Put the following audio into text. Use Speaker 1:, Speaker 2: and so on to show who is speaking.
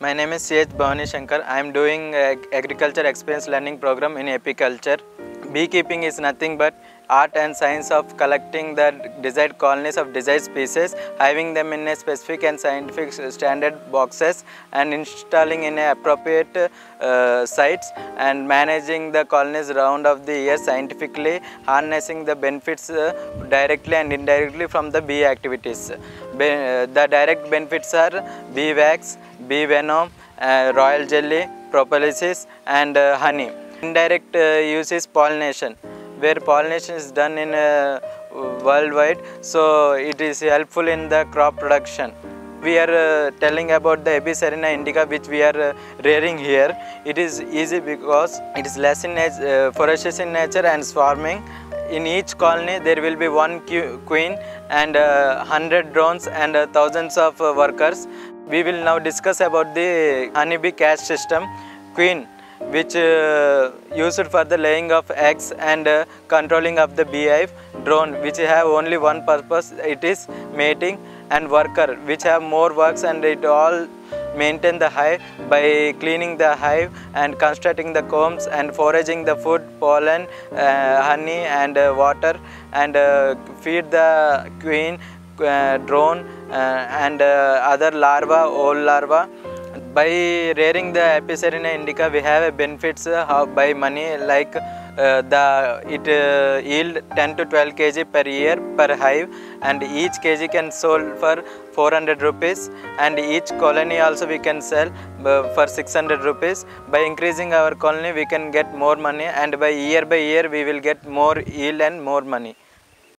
Speaker 1: My name is C.H. Bhavani Shankar. I am doing agriculture experience learning program in Apiculture. Beekeeping is nothing but art and science of collecting the desired colonies of desired species, having them in a specific and scientific standard boxes and installing in appropriate sites and managing the colonies round of the year scientifically, harnessing the benefits directly and indirectly from the bee activities. The direct benefits are bee wax, bee venom, royal jelly, propolis and honey. Indirect use is pollination, where pollination is done in worldwide, so it is helpful in the crop production. We are telling about the cerana indica, which we are rearing here. It is easy because it is less in ferocious in nature and swarming. In each colony there will be one queen and 100 drones and thousands of workers. We will now discuss about the honeybee caste system. Queen, which used for the laying of eggs and controlling of the beehive. Drone, which have only one purpose, it is mating. And worker, which have more works and it all maintain the hive by cleaning the hive and constructing the combs and foraging the food, pollen, honey and water, and feed the queen, drone and other larvae, old larvae. By rearing the Apiary indica, we have benefits by money, like it yield 10 to 12 kg per year per hive, and each kg can sold for 400 rupees, and each colony also we can sell for 600 rupees. By increasing our colony we can get more money, and by year we will get more yield and more money.